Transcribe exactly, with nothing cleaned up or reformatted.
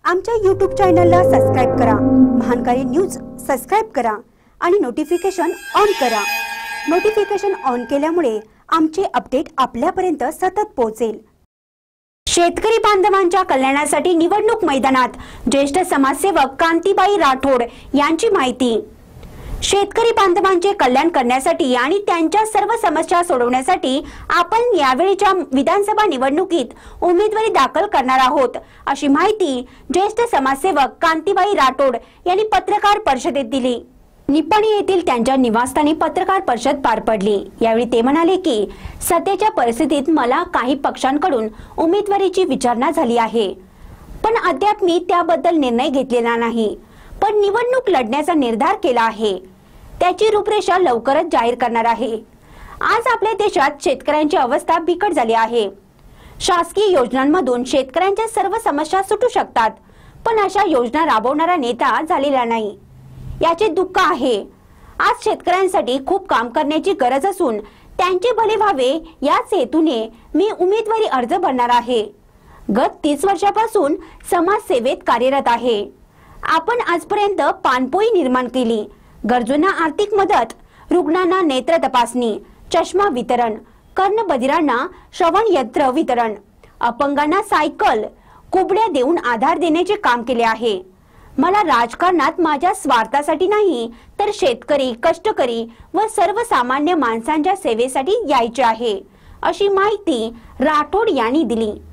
आमच्या यूट्यूब चॅनलला सबस्क्राइब करा, महानकारी न्यूज सबस्क्राइब करा आणि नोटिफिकेशन ऑन करा। नोटिफिकेशन ऑन केल्यामुळे आमचे अपडेट आपल्यापर्यंत सतत पोहोचेल। शेतकरी बांधवांच्या कल्याणासाठी निवडणूक मैदानात ज्येष्ठ समाजसेवक कांतीबाई राठोड यांची माहिती। शेतकरी बांधवांचे कल्याण करण्यासाठी आणि त्यांच्या सर्व समस्या सोडवण्यासाठी आपण यावेळीच्या विधानसभा निवडणुकीत उमेदवारी दाखल करणार आहोत, अशी माहिती ज्येष्ठ समाजसेवक कांतीबाई राठोड यांनी पत्रकार परिषदेत दिली। निपाणी येथील त्यांच्या निवासस्थानी पत्रकार परिषद पार पडली। यावेळी ते म्हणाले की सध्याच्या परिस्थितीत मला काही पक्षांकडून उमेदवारीची विचारणा झाली आहे, पण अद्याप मी त्याबद्दल निर्णय घेतलेला नाही, पण निवडणूक लढण्याचा निर्धार केला आहे। त्याची रूपरेषा लवकरच जाहीर करणार आहे। आज आपल्या देशात शेतकऱ्यांची अवस्था बिकट झाली आहे। शासकीय योजनांमधून शेतकऱ्यांच्या सर्व समस्या सुटू शकतात, पण अशा योजना राबवणारा नेता झालेला नाही, याचे दुःख आहे। आज शेतकऱ्यांसाठी खूप काम करण्याची गरज असून त्यांचे भले व्हावे याच हेतूने मी उमेदवारी अर्ज भरणार आहे। गत तीस वर्षापासून समाजसेवेत कार्यरत आहे। आपण आजपर्यंत पाणपोई निर्माण केली, गरजूंना आर्थिक मदत, रुग्णांना नेत्र तपासणी, चष्मा वितरण, कर्णबधिरांना श्रवण यंत्र वितरण, अपंगांना सायकल, कुबड्या देऊन आधार देण्याचे काम केले आहे। मला राजकारणात माझ्या स्वार्थासाठी नाही, तर शेतकरी, कष्टकरी व सर्वसामान्य माणसांच्या सेवेसाठी यायचे आहे, अशी माहिती राठोड यांनी दिली।